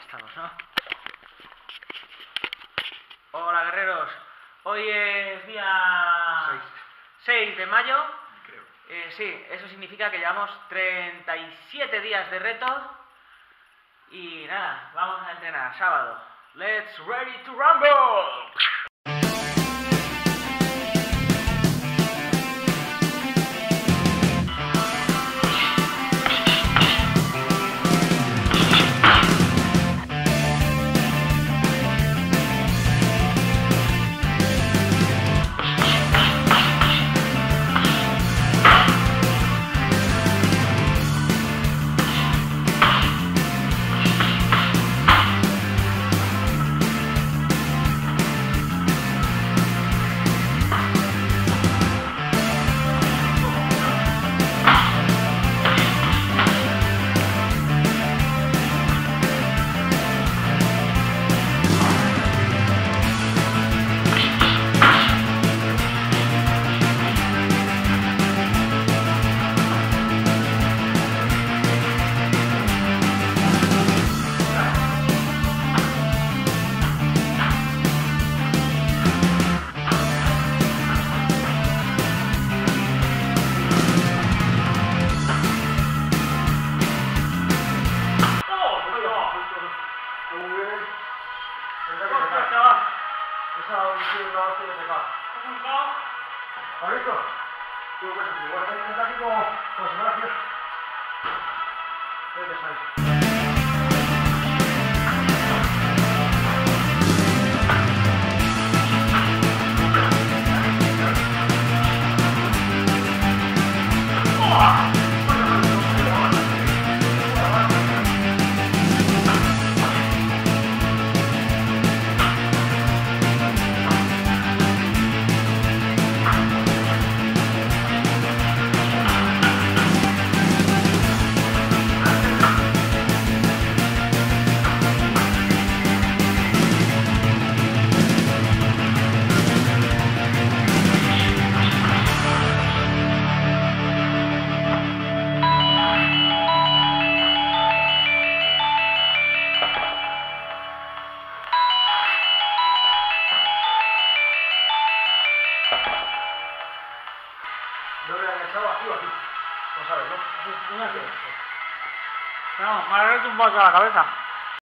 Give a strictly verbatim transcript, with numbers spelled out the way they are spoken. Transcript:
estamos, ¿no? Hola, guerreros. Hoy es día seis de mayo. Creo. Eh, sí, eso significa que llevamos treinta y siete días de reto. Y nada, vamos a entrenar sábado. Let's ready to rumble. ¿Has visto? Tú, pues, igual que hay aquí como, como si fuera fiesta. ¿Qué pensáis? Yo lo he agachado aquí o aquí. No sabes, ¿no? Una aquí. No, me ha retumbado toda la cabeza.